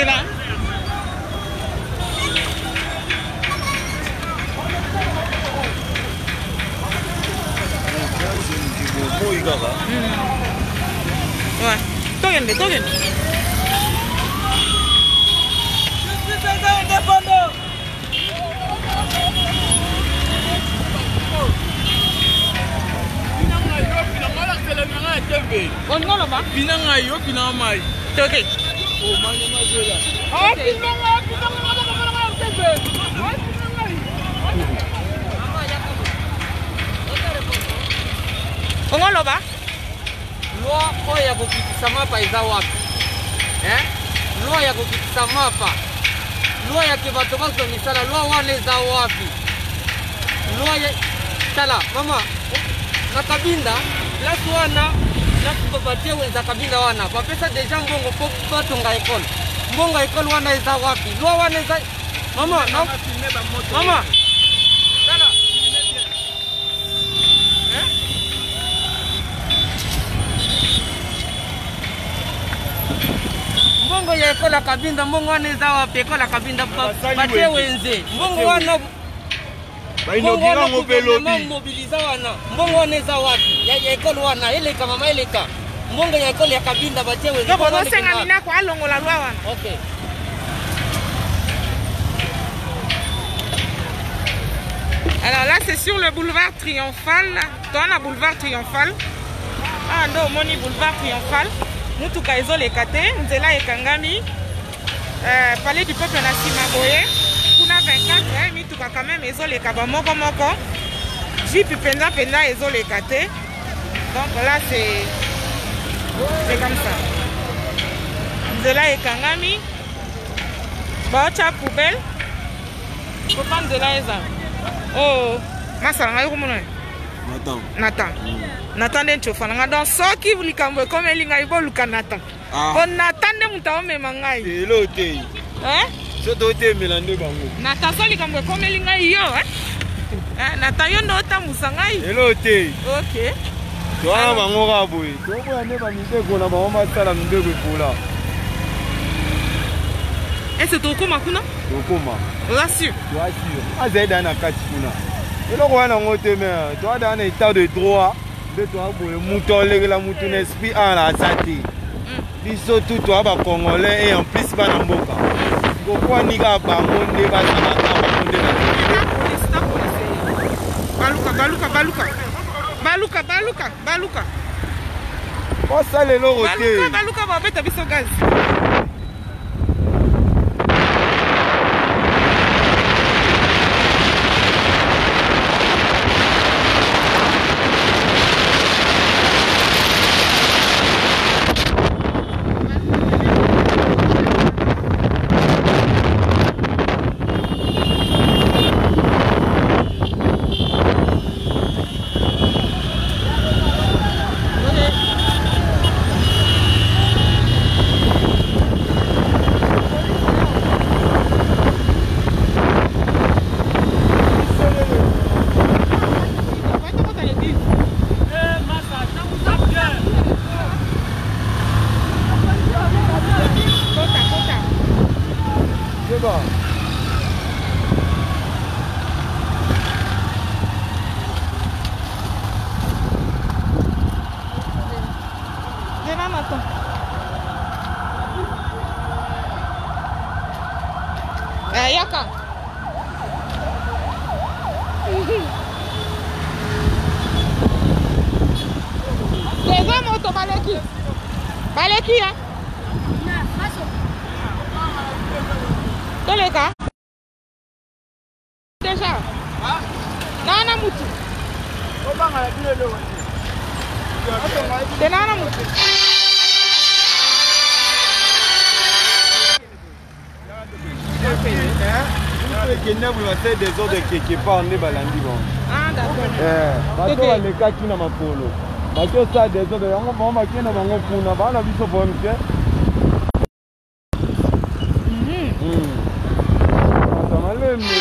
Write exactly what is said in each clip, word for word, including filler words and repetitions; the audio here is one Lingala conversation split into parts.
là. Ouais. Togende, togende. On ne l'a pas. Pinanga yo, pinanga mai. Ok. Oh, mani mazela. Ah, pinanga, pinanga, on ne l'a pas. Loi oya kukitisa mapa iza wapi? Eh? Loi ya kukitisa mapa. Loi ya kibato baso misala loi wane za wapi? Loi ya tala mama na kabinda la suana la kupapatia wenza kabinda wana. Papesa deja mbongo po batunga ekole. Mbongo ekole wana iza wapi? Loi wane za mama na mama tala mbongo ya ekola kabinda mbongo wana eza wapi ekola kabinda batie wenze mbongo wana mbongo wana gouvernement mobiliza wana mbongo wana eza wapi ya ekola wana eleka mama eleka mbongo ya ekola ya kabinda batie wenze donc on senga mina ko alongola loi wana. OK. Alors là c'est sur le boulevard Triomphal, dans la boulevard Triomphal. Ah non, moni boulevard Triomphal. Mutuka ezoleka te nzela ekangami euh, palais du peuple na sima boye kuna vingt-quatre eh, mituka quand même ezoleka ba moko moko jipi penza penza ezoleka te donc là c'est c'est comme ça nzela ekangami baocha poubelle papa nzela eza oh masala ngai komona Nathan Nathan Nathan den chofana donc soki likambo comme elinga iboluka Nathan on Nathan de mutaome mangai elo te hein so to te melande bango Nathan so likambo comme elinga yo hein eh Nathan yo no ta musangai elo te OK to ana bango ka boy to boya ne ba mite ko na ba ma sala ndego pula et c'est to koma kuna to koma là sûr to asio azaida na kati kuna elo ko na ngote me to ada na état de droit de toi boye muto legela mutu na esprit en la sati biso tout toi ba congolais et en plus ba na mboka go kwa niga ba monde ba na ka monde na baluka baluka baluka baluka baluka baluka o sale lo roté baluka baluka ba beta biso gaz. Eh, yaka. Deza moto baleki. Baleki ya. Toleka. Deja. Nana mutu. obanga la bile lo de nana mutu. des ordres quelque part ne balandi bon. Ah d'accord. Eh, bato baleka kina mapolo. Bato ça des ordres yango bon makena bango kuna bana biso bon ke. Mhm. Mhm. Atamale me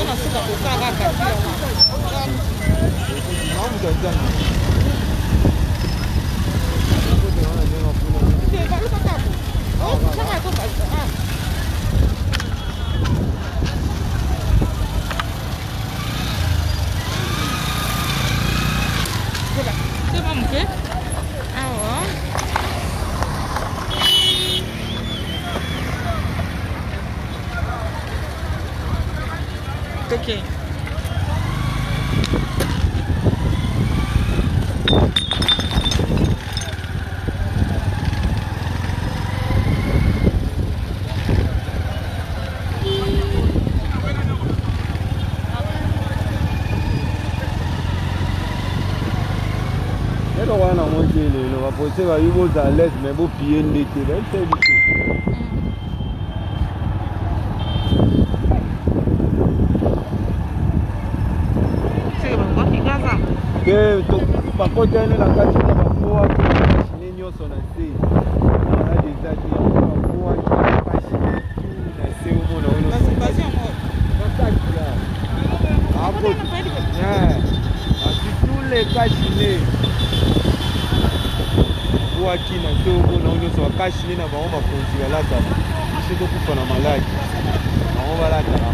Ndio nasuka kusaka kati. Mamu kajana. Ndio baru kakabu. Oh, sama tu basta. Ah. Coba. Coba mungkin. Awak. Okay. Ela wana moje lelo bapose ba yubo za les mais bo pied ndete ba fait du tout. Que to pakota ene na kati na bapoa ki machine nyonso na se na déjà ki bapoa ki machine na se omona ono Basi basi amo. bakaki la hapo yeah asi tous les machines poa ki na se omona ono so bakashine na bango bakonzi balata c'est to kufa na maladi bango balata na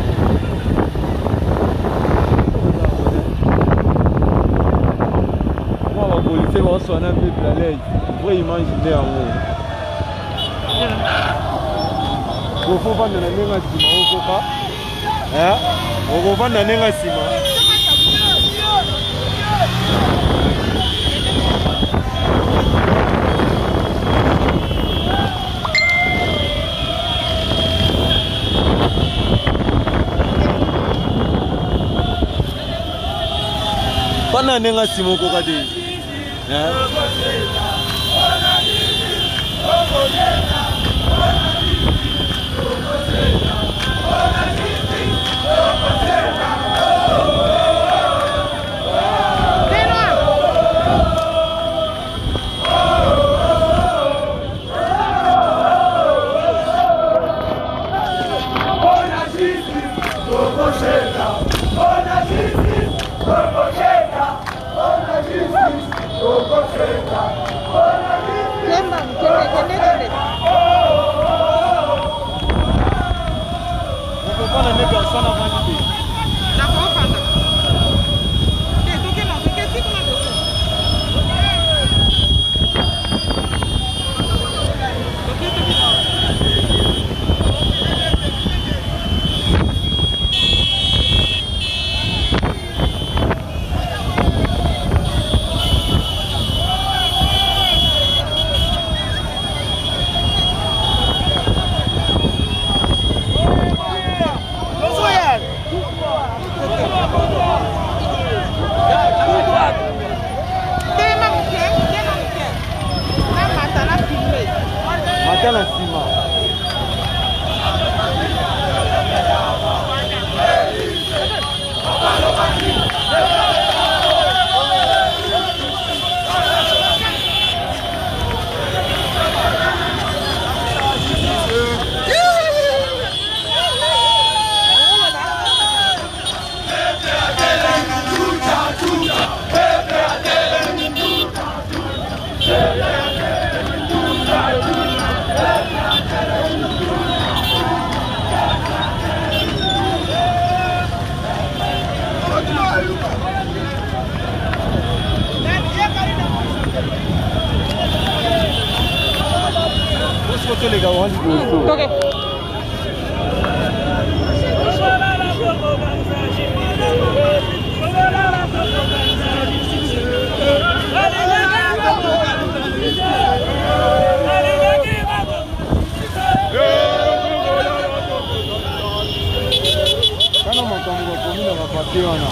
policiers vont soigner un peu de la lèvre. Pour imaginer en haut. Il faut vendre la même ciment. Il faut pas. Hein? On va vendre la même ciment. Pendant que nous sommes au côté. Hein? La ciment. Les gars, on dit OK. Kana matango kwa mimi na mapatia wana.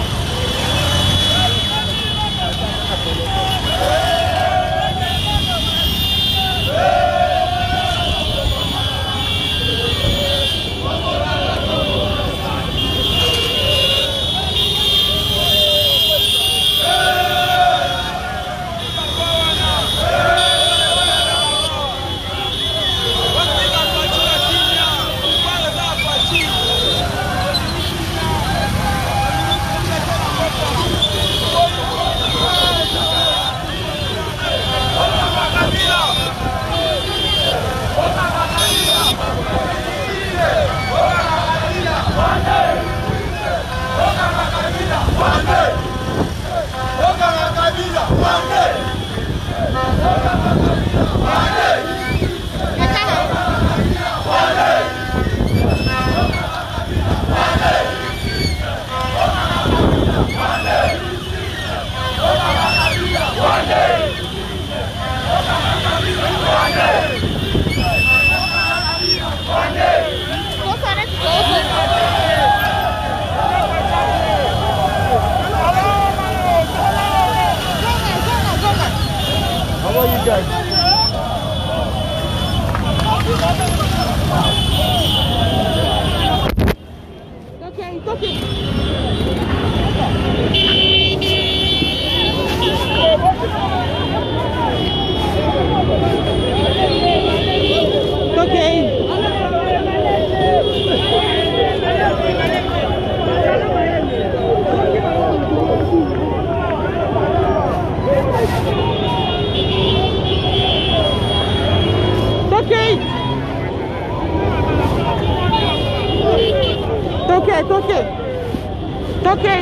Toquei, toquei. Toquei.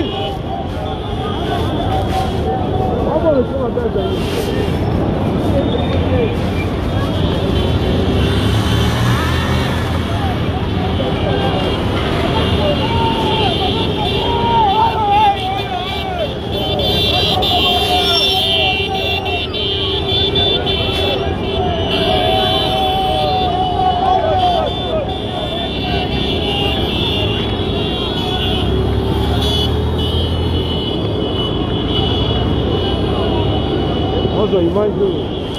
Imagem do...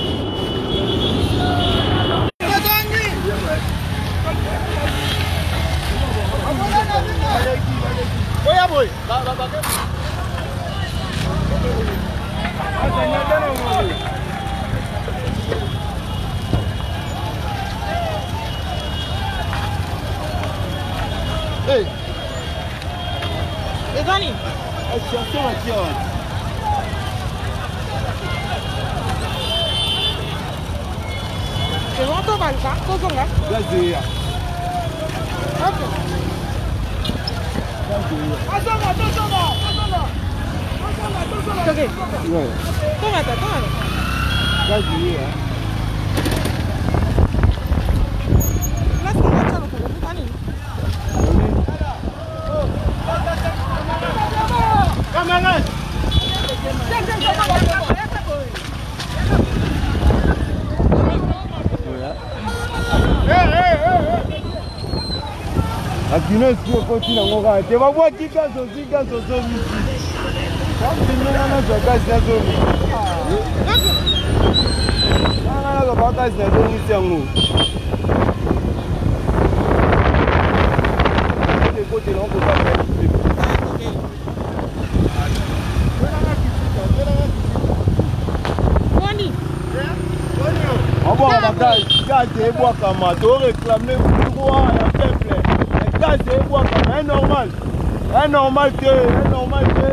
Oi, amor. Ei. E Dani? Aqui, aqui, aqui, ó. C'est bon, toi, Balsa, toi, toi, là. Gazeia. Ok. Gazeia. Attends-moi, attends-moi, attends-moi. Ok. Ouais. Toma, toma, toma. Gazeia. Là, c'est un match, alors, pour vous, Dani. Camarade. A Guinness qui continue à mourir. Tu vas voir qui gagne aussi, gagne aussi. Quand tu n'as pas de gaz, tu as zone. Ah, non, non, pas gaz, tu as zone ici en haut. Les côtés là, on peut pas faire. Boni. On va avoir gaz, gaz et bois comme ça. Tu réclamer pour droit à la peuple. Gaz et bois comme ça, c'est normal. C'est normal que, c'est normal que.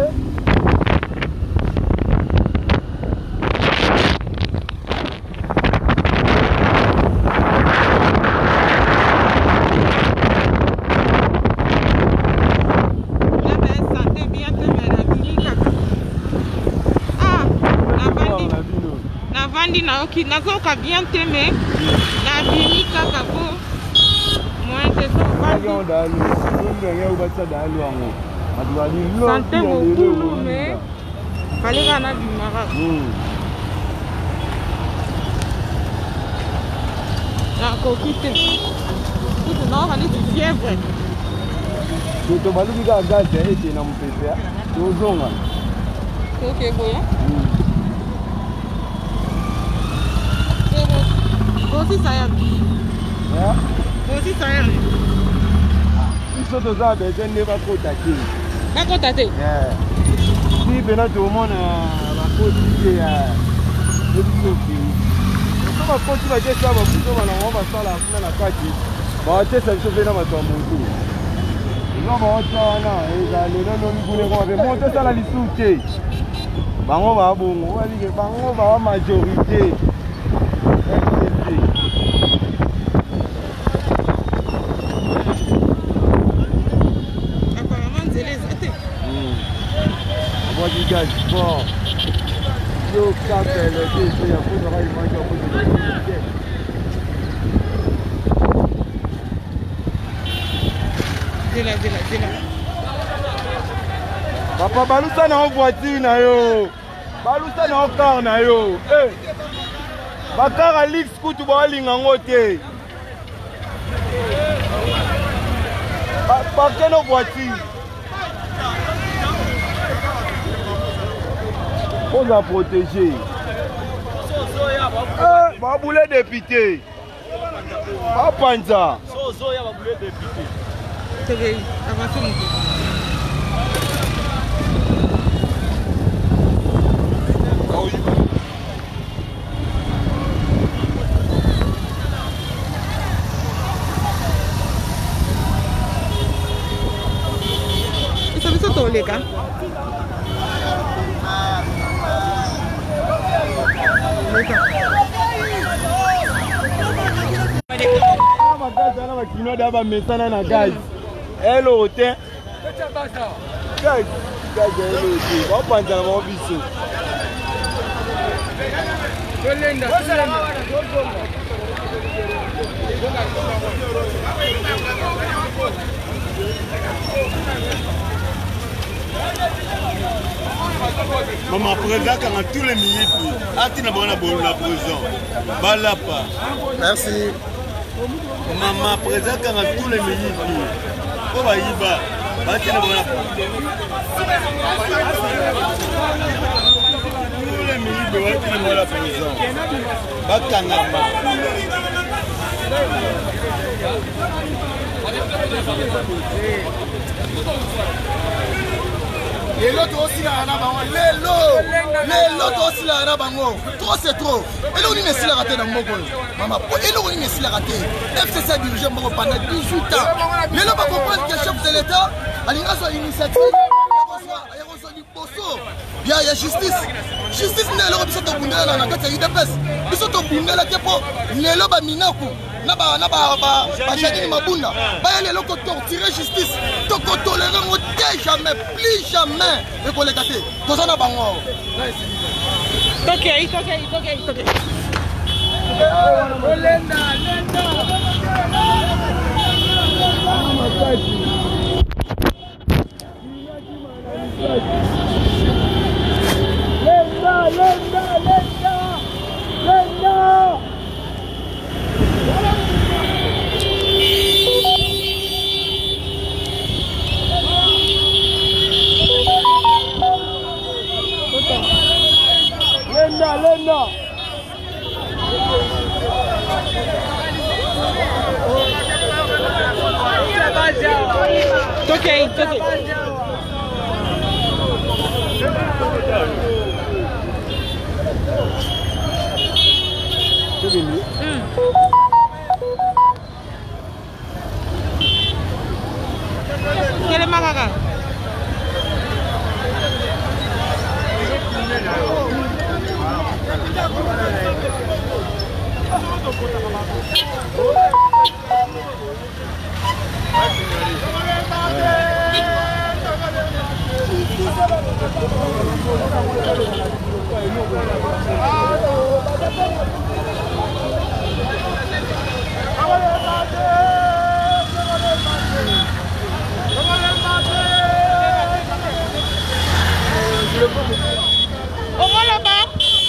Naoki nazoka bien teme na bimi kaka po mointe so bandi santé mokulu me kaleka na bimaka nakoki te kutu naoka neti fièvre to baluki kaka gaze ete na mopese tozonga toke boya Aussi ça y est. Aussi ça y est. Ils sont tous là, mais je n'ai pas contacté. Pas contacté. Si maintenant tout le monde va continuer à le bloquer. On va continuer à dire ça, on va faire la fin de la partie. On va faire ça, je vais dans ma tombe. On va faire ça, on va monter ça la liste. On va avoir majorité. Du gaz fort. Yo, quand elle est il faut aura une manche C'est là, c'est là, c'est là. Papa, balousa na voiture na yo. Balousa na car na yo. Eh. Bakar Alix kutu ba linga ngote. Ba que no voiture. On a protégé. Baboulé député. Pas Panza. Sozo ya baboulé député. C'est vrai, avancez mon peu. Isso é isso tole ka. Kino d'aba mesana na gaz. Hello te. Gaz, gaz hello te. Ba panza na mabiso. Kolenda, Maman président quand tous les minutes, atina bona bonne la prison. Balapa. Merci. Maman président quand tous les minutes. Ko ba yiba, atina bona. Tous les minutes, atina bona prison. Bakangama. Les lots aussi là, les lots, les lots aussi là, trop c'est trop. Et là on est là raté dans mon col. Maman, et là on est là raté. F C C dirigé pendant dix-huit ans. Les lots pas comprendre que le chef de l'État a une initiative. Il y a justice. Justice n'est pas de bundela na kati ya U D P S. Biso to bundela kepo lelo ba minako na ba na ba ba jadi mabunda. Ba lelo ko torturer justice. To ko tolérer mo jamais plus jamais et ko lekate. To zona bango. OK, OK, OK, OK. Lenda, lenda. Lenda, lenda, lenda, lenda. Lenda, lenda. OK, OK. Quel est Maraga? Au moins là-bas.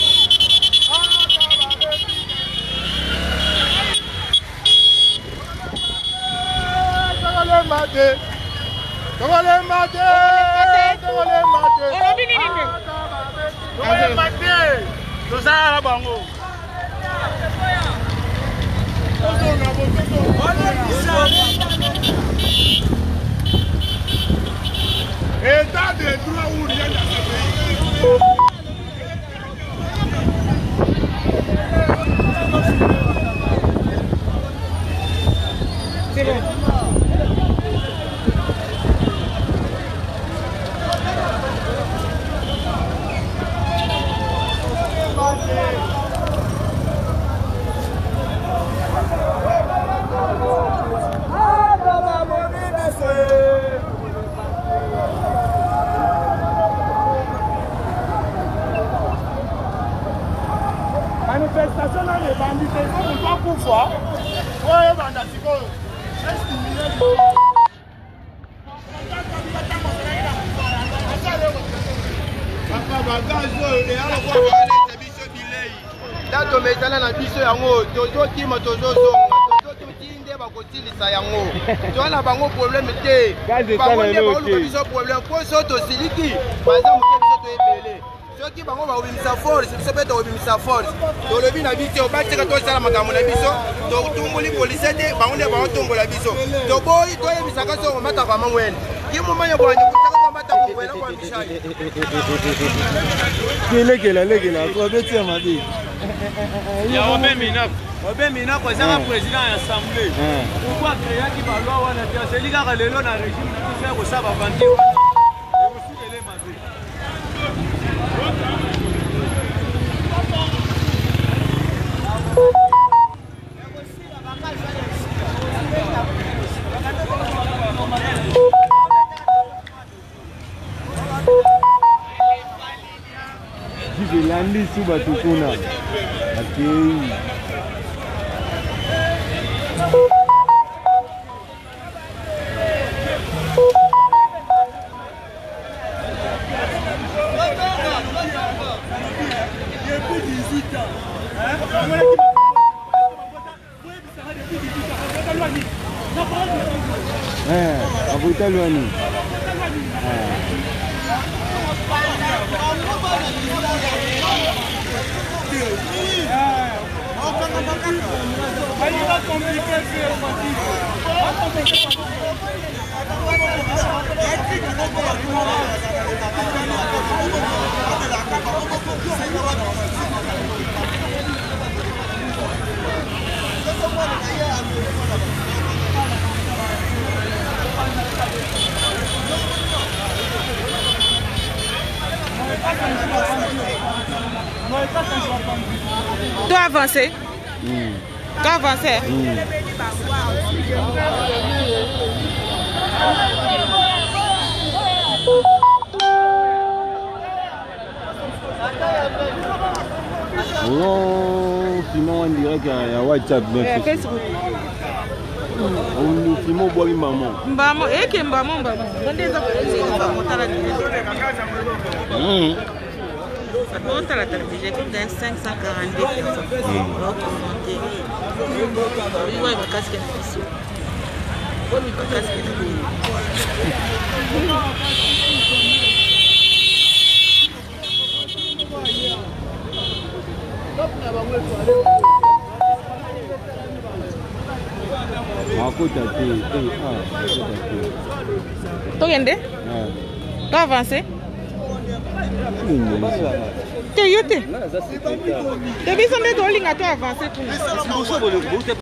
Mate. Comment les mater? Comment les mater? On a fini nini? Comment les mater? Tout ça là bango. État de droit où rien n'a fait. C'est bon. Manifestation dans les bandits, c'est pas pour voir. Ouais, bandits, Dato metana na biso yango tozo kima tozo zonga tozo tinde bakotilisa yango to na bango problème te bango ne ba biso problème ko so to siliki baza mo biso to ebele soki bango baobimisa force biso mpe tokobimisa force tolobi na biso batika tosala makambo na biso totumboli polise te bango nde baotombola biso toboyi toyebisaka so komataka mangwene kimumanya bwanye kutaka komata kokwela kwa mishali kelekela lekela kobetia mabe ya obe minako obe minako ezaka président ya assemblée pourquoi créaki balwa wana te aseli kaka lelo na régime kusa kosala bavandi ekosukele mabe Jibelandi suba tukuna akei Eh, abuta luani. Tu as avancé. Mm. Tu as avancé. Mm. Oh, sinon on dirait qu'il y a WhatsApp. Yeah, Facebook. On filme au bois de maman. Mbamo, et que mbamo, mbamo. Rendez ça pour les mbamo, t'as la Mm. Bon, t'as la télévision, comme dans cinq cent quarante-deux personnes. Oui, ouais, ma casque est ici. Oui, ma casque est ici. Tu as Tu as avancé? Tu as avancé? Tu as avancé?